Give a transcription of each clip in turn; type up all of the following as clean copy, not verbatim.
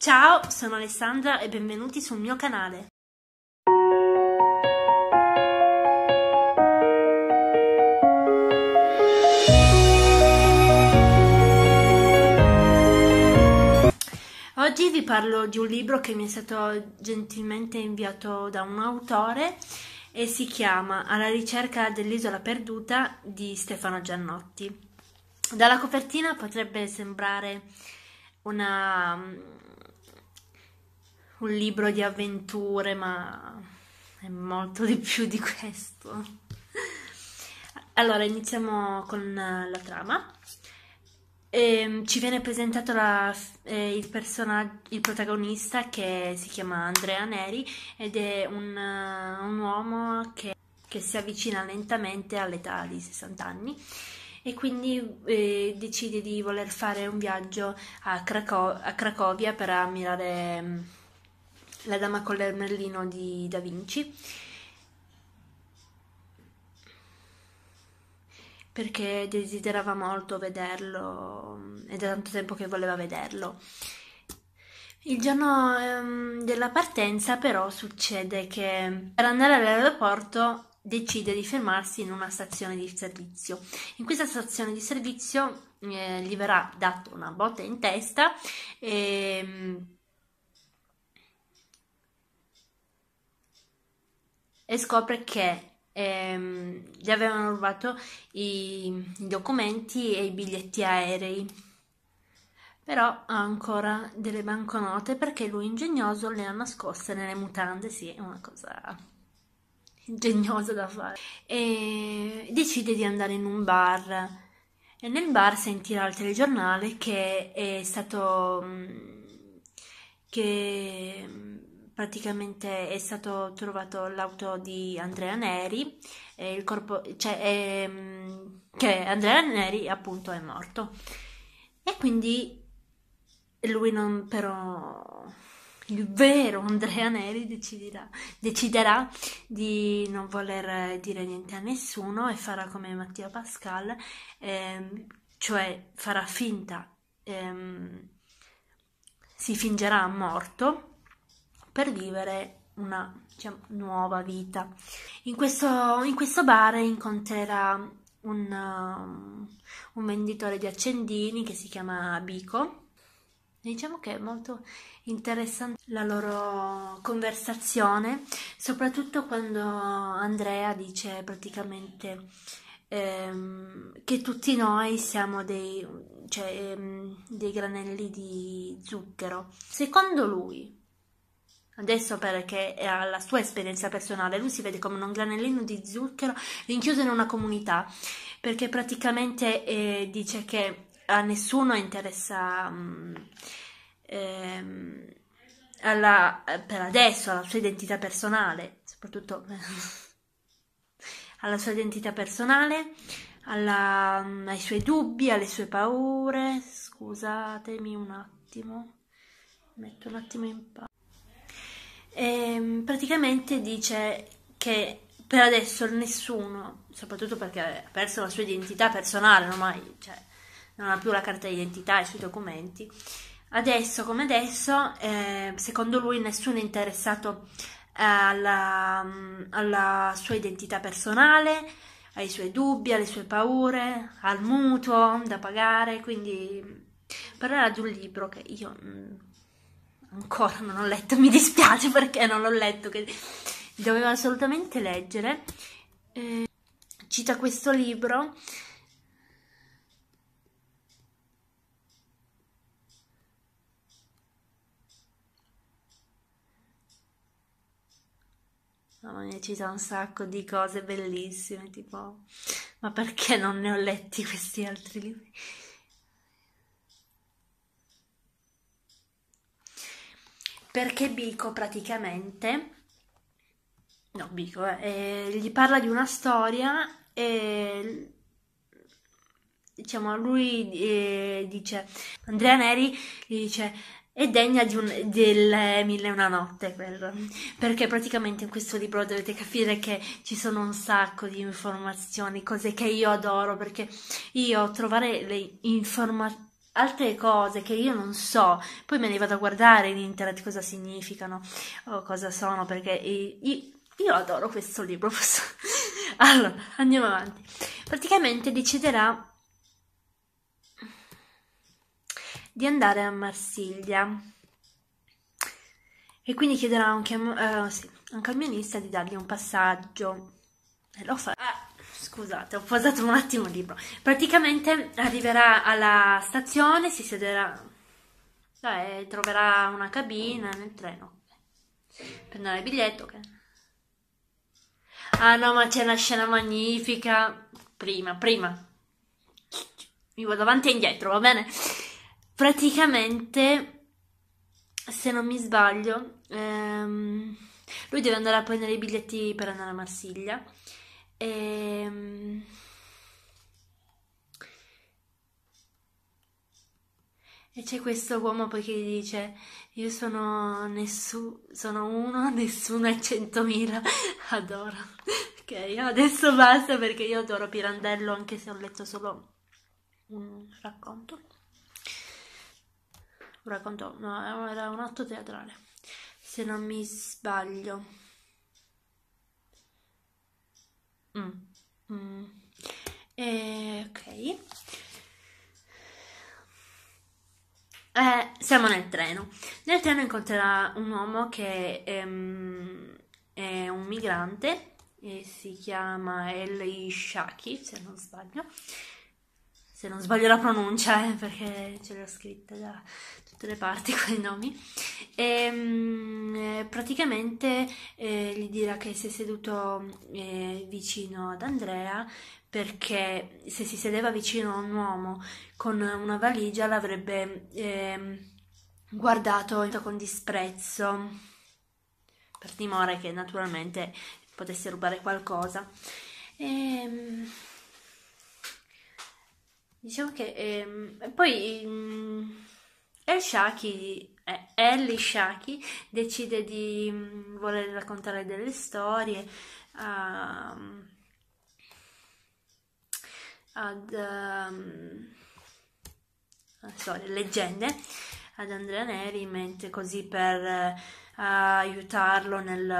Ciao, sono Alessandra e benvenuti sul mio canale. Oggi vi parlo di un libro che mi è stato gentilmente inviato da un autore e si chiama Alla ricerca dell'isola perduta di Stefano Giannotti. Dalla copertina potrebbe sembrare un libro di avventure, ma è molto di più di questo. Allora, iniziamo con la trama. Ci viene presentato il protagonista, che si chiama Andrea Neri ed è un uomo che si avvicina lentamente all'età di 60 anni e quindi decide di voler fare un viaggio a Cracovia per ammirare la Dama con l'Ermellino di Da Vinci, perché desiderava molto vederlo ed è tanto tempo che voleva vederlo. Il giorno della partenza però succede che per andare all'aeroporto decide di fermarsi in una stazione di servizio. In questa stazione di servizio gli verrà data una botta in testa e scopre che gli avevano rubato i documenti e i biglietti aerei, però ha ancora delle banconote perché lui ingegnoso le ha nascoste nelle mutande. Sì, è una cosa ingegnosa da fare. E decide di andare in un bar e nel bar sentirà al telegiornale che è stato praticamente è stato trovato l'auto di Andrea Neri e il corpo, cioè che Andrea Neri appunto è morto, e quindi lui non, però il vero Andrea Neri deciderà di non voler dire niente a nessuno e farà come Mattia Pascal, cioè farà finta, si fingerà morto per vivere una, diciamo, nuova vita. In questo bar incontrerà un venditore di accendini che si chiama Bico. Diciamo che è molto interessante la loro conversazione, soprattutto quando Andrea dice praticamente che tutti noi siamo dei granelli di zucchero. Secondo lui, adesso perché ha la sua esperienza personale, lui si vede come un granellino di zucchero rinchiuso in una comunità, perché praticamente dice che a nessuno interessa per adesso alla sua identità personale, soprattutto alla sua identità personale, ai suoi dubbi, alle sue paure. Scusatemi un attimo, metto un attimo in pausa. Praticamente dice che per adesso nessuno, soprattutto perché ha perso la sua identità personale, ormai, cioè, non ha più la carta d'identità e i suoi documenti, adesso come adesso, secondo lui nessuno è interessato alla sua identità personale, ai suoi dubbi, alle sue paure, al mutuo da pagare. Quindi parlerà di un libro che io ancora non ho letto, mi dispiace perché non l'ho letto, che dovevo assolutamente leggere. Cita questo libro mi cita un sacco di cose bellissime, tipo, ma perché non ne ho letti questi altri libri? Perché Bico praticamente, no, Bico, gli parla di una storia e, diciamo, lui dice, Andrea Neri gli dice, è degna del Mille e una notte, quello, perché praticamente in questo libro dovete capire che ci sono un sacco di informazioni, cose che io adoro, perché io trovare le informazioni altre cose che io non so, poi me ne vado a guardare in internet cosa significano o cosa sono, perché io adoro questo libro. Allora, andiamo avanti. Praticamente deciderà di andare a Marsiglia e quindi chiederà sì, a un camionista di dargli un passaggio e lo fa. Scusate, ho posato un attimo il libro. Praticamente arriverà alla stazione, si siederà e troverà una cabina nel treno. Prenderà il biglietto. Ah no, ma c'è una scena magnifica. Prima. Mi vado avanti e indietro, va bene? Praticamente, se non mi sbaglio, lui deve andare a prendere i biglietti per andare a Marsiglia. Ehm, E c'è questo uomo poi che gli dice: Io sono uno, nessuno è 100.000. Adoro. Ok, adesso basta perché io adoro Pirandello, anche se ho letto solo un racconto. Un racconto, no, era un atto teatrale, se non mi sbaglio. Mm, mm. Ok. Siamo nel treno. Nel treno incontrerà un uomo che è un migrante e si chiama Eli Shaki, se non sbaglio. Se non sbaglio la pronuncia, perché ce l'ho scritta da tutte le parti quei nomi. Praticamente gli dirà che si è seduto vicino ad Andrea perché se si sedeva vicino a un uomo con una valigia l'avrebbe guardato con disprezzo per timore che naturalmente potesse rubare qualcosa. Diciamo che poi Ellie Shaki decide di voler raccontare delle storie a, ad storie, leggende ad Andrea Neri in mente così per aiutarlo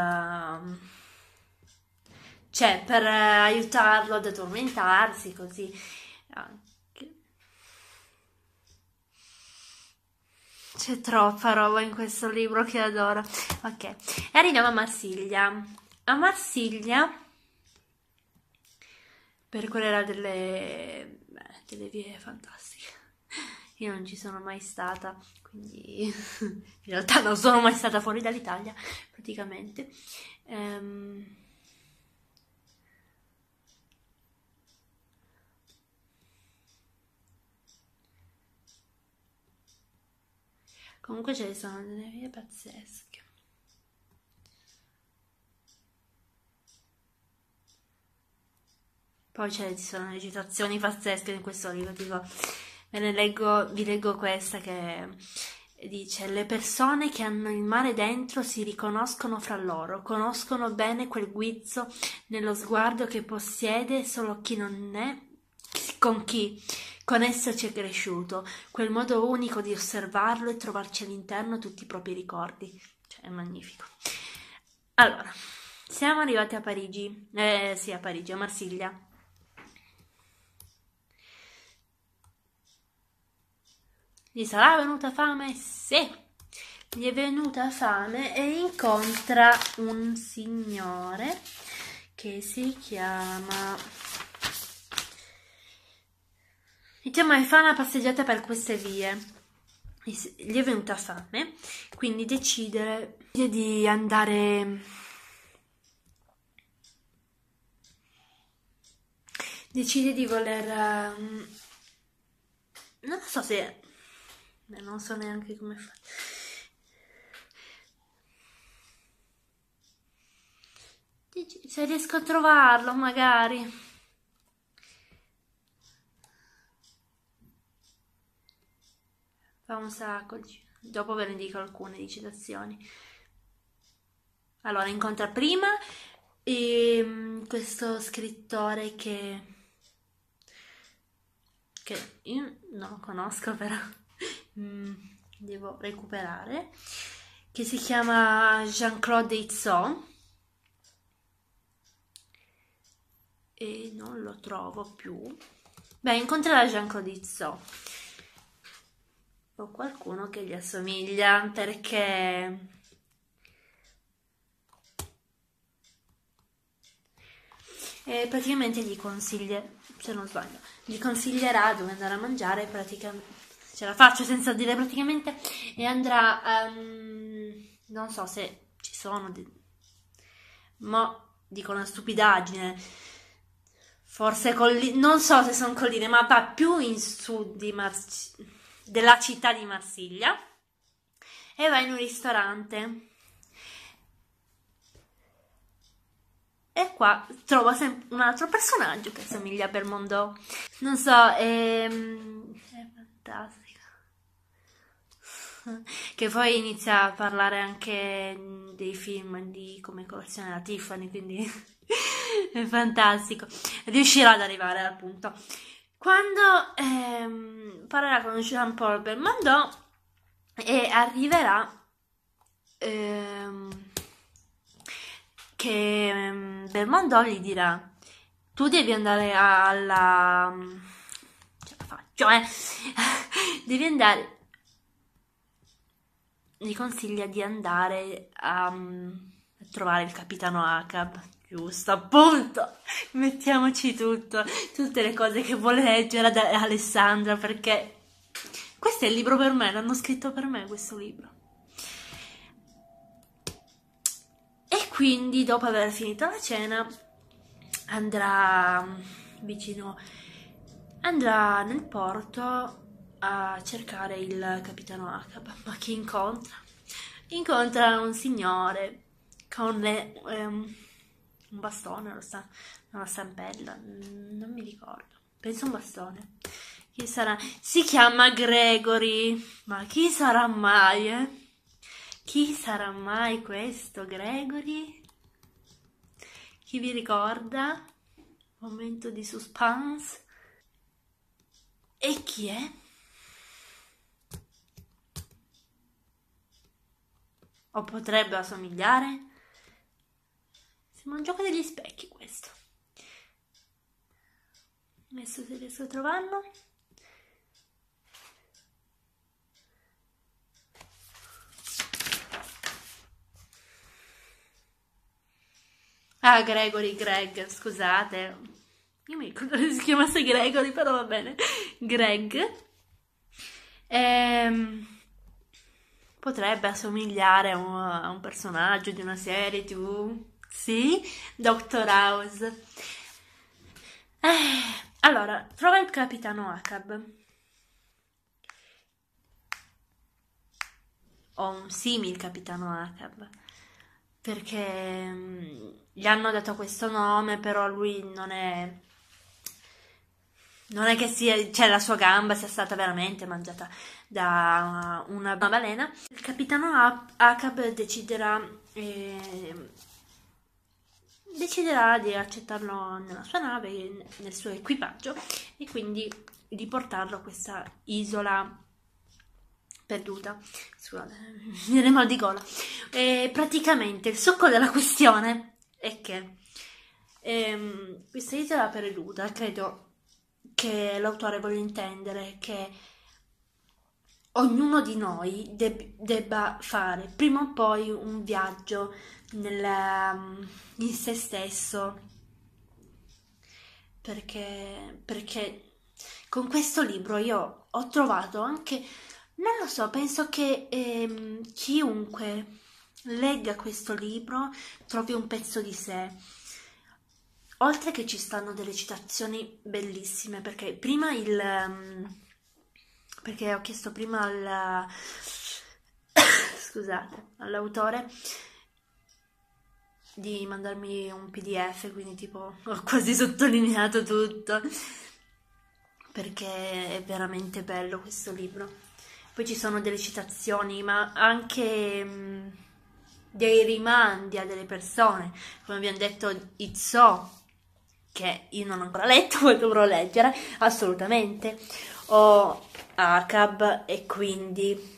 cioè per aiutarlo ad addormentarsi così anche. C'è troppa roba in questo libro che adoro. Ok, e arriviamo a Marsiglia. A Marsiglia percorrerà delle vie fantastiche. Io non ci sono mai stata, quindi in realtà non sono mai stata fuori dall'Italia, praticamente. Comunque ce ne sono delle vie pazzesche. Poi ci sono le citazioni pazzesche in questo libro, tipo, vi leggo questa che dice: Le persone che hanno il mare dentro si riconoscono fra loro, conoscono bene quel guizzo nello sguardo che possiede solo chi non è, con chi con esso ci è cresciuto, quel modo unico di osservarlo e trovarci all'interno tutti i propri ricordi. Cioè, è magnifico. Allora, siamo arrivati a Parigi, sì, a Parigi, a Marsiglia. Gli sarà venuta fame? Sì, gli è venuta fame e incontra un signore che si chiama... Diciamo che fa una passeggiata per queste vie. Gli è venuta fame, quindi decide di andare... Decide di voler... non so se... non so neanche come fa. Se riesco a trovarlo, magari. Fa un sacco. Dopo ve ne dico alcune di citazioni. Allora, incontra prima questo scrittore che che io non lo conosco però devo recuperare, che si chiama Jean-Claude Izzot e non lo trovo più. Beh, incontrerà Jean-Claude Izzot o qualcuno che gli assomiglia, perché praticamente gli consiglia, se non sbaglio, gli consiglierà dove andare a mangiare, praticamente, ce la faccio senza dire praticamente, e andrà, non so se ci sono, dico una stupidaggine, forse non so se sono colline, ma va più in su della città di Marsiglia, e va in un ristorante. E qua trovo sempre un altro personaggio che assomiglia a Belmondo. Non so, è fantastico. Che poi inizia a parlare anche dei film di come collezione la Tiffany, quindi è fantastico. Riuscirà ad arrivare al punto. Quando parlerà con Jean-Paul Belmondo e arriverà che Belmondo gli dirà: tu devi andare alla... ce la faccio, devi andare... Gli consiglia di andare a trovare il capitano Ahab, giusto, appunto, mettiamoci tutte le cose che vuole leggere da Alessandra, perché questo è il libro per me, l'hanno scritto per me questo libro. E quindi, dopo aver finito la cena, andrà nel porto a cercare il capitano Ahab. Ma chi incontra? Incontra un signore con un bastone, una stampella, non mi ricordo, penso un bastone. Chi sarà? Si chiama Gregory, ma chi sarà mai, Chi sarà mai questo Gregory? Chi vi ricorda? Momento di suspense. E chi è? O potrebbe assomigliare? Sembra un gioco degli specchi questo. Adesso se riesco a trovarlo. Ah, Greg, scusate. Io mi ricordo che si chiamasse Gregory, però va bene. Greg. Potrebbe assomigliare a un personaggio di una serie TV. Sì, Dr. House. Allora, trova il capitano Ahab. O un simil capitano Ahab. Perché gli hanno dato questo nome, però lui non è che cioè la sua gamba sia stata veramente mangiata da una balena. Il capitano Ahab deciderà di accettarlo nella sua nave, nel suo equipaggio, e quindi di portarlo a questa isola perduta. Scusate, mi viene mal di gola. Praticamente il succo della questione è che questa isola perduta, credo che l'autore voglia intendere che ognuno di noi debba fare prima o poi un viaggio in se stesso, perché con questo libro io ho trovato anche, non lo so, penso che chiunque legga questo libro trovi un pezzo di sé. Oltre che ci stanno delle citazioni bellissime, perché perché ho chiesto prima scusate, all'autore di mandarmi un PDF, quindi tipo ho quasi sottolineato tutto, perché è veramente bello questo libro. Poi ci sono delle citazioni, ma anche dei rimandi a delle persone, come abbiamo detto Izzò che io non ho ancora letto, ma dovrò leggere, assolutamente. Ho Acab e quindi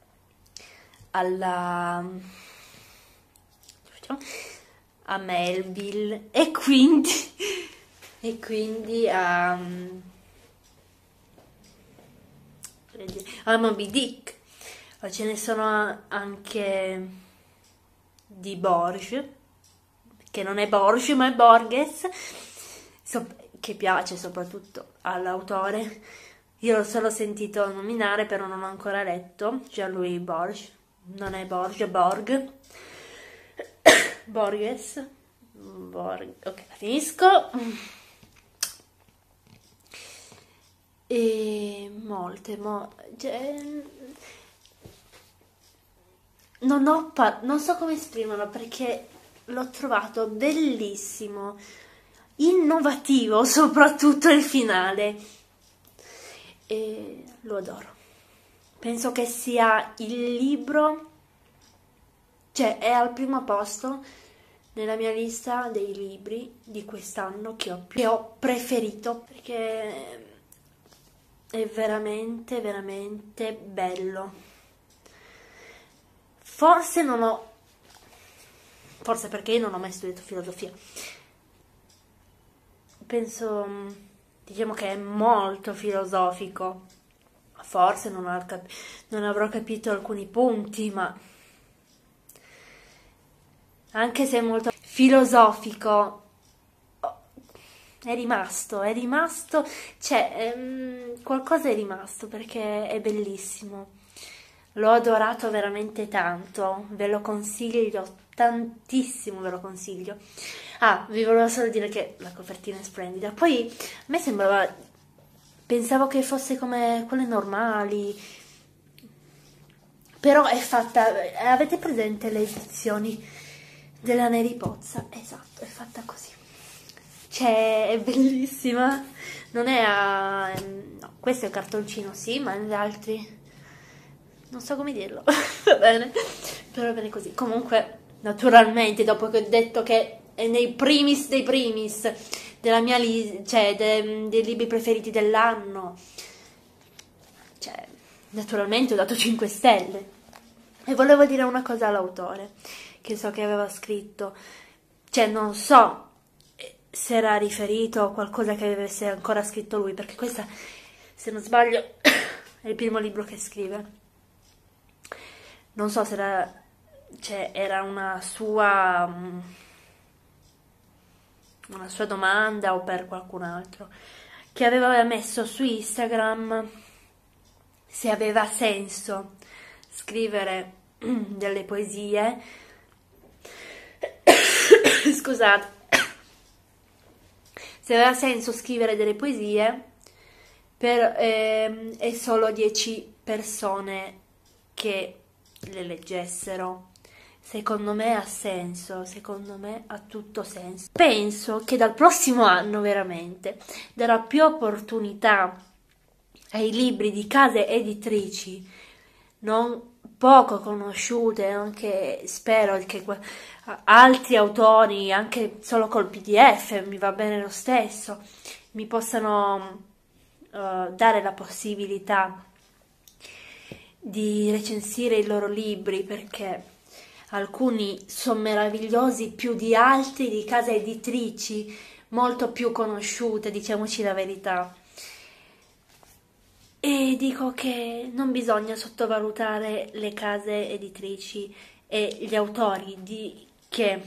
a Melville e quindi a Moby Dick. Ce ne sono anche di Borges, che non è Borges ma è Borges, che piace soprattutto all'autore. Io l'ho solo sentito nominare, però non ho ancora letto. Jean-Louis Borges, non è Borges, è Borges. Ok, la finisco. E cioè, non so come esprimerlo perché l'ho trovato bellissimo, innovativo, soprattutto il finale. E lo adoro. Penso che sia il libro, cioè è al primo posto nella mia lista dei libri di quest'anno che ho preferito, perché è veramente, veramente bello. Forse perché io non ho mai studiato filosofia. Penso, diciamo che è molto filosofico. Forse non avrò capito alcuni punti, ma anche se è molto filosofico, è rimasto, cioè, qualcosa è rimasto perché è bellissimo. L'ho adorato veramente tanto, ve lo consiglio, tantissimo ve lo consiglio. Ah, vi volevo solo dire che la copertina è splendida. Poi a me pensavo che fosse come quelle normali, però è fatta, avete presente le edizioni della Neri Pozza? Esatto, è fatta così. Cioè, è bellissima. Non è no, questo è il cartoncino, sì, ma gli altri non so come dirlo. Va bene, però va bene così. Comunque, naturalmente, dopo che ho detto che è nei primis dei primis della mia cioè dei libri preferiti dell'anno, cioè, naturalmente ho dato 5 stelle. E volevo dire una cosa all'autore, che so che aveva scritto, cioè non so se era riferito a qualcosa che avesse ancora scritto lui, perché questa, se non sbaglio, è il primo libro che scrive. Non so se era una sua domanda o per qualcun altro, che aveva messo su Instagram se aveva senso scrivere delle poesie. Scusate. Se aveva senso scrivere delle poesie e solo 10 persone che le leggessero. Secondo me ha senso, secondo me ha tutto senso. Penso che dal prossimo anno veramente darà più opportunità ai libri di case editrici non poco conosciute, anche spero che altri autori, anche solo col PDF, mi va bene lo stesso, mi possano dare la possibilità di recensire i loro libri, perché alcuni sono meravigliosi più di altri di case editrici molto più conosciute, diciamoci la verità. E dico che non bisogna sottovalutare le case editrici e gli autori che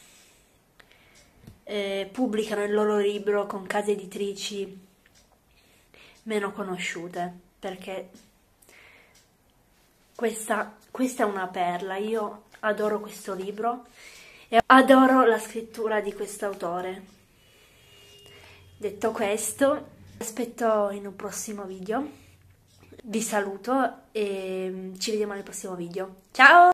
pubblicano il loro libro con case editrici meno conosciute, perché questa è una perla. Io adoro questo libro e adoro la scrittura di quest'autore. Detto questo, aspetto in un prossimo video. Vi saluto e ci vediamo nel prossimo video. Ciao!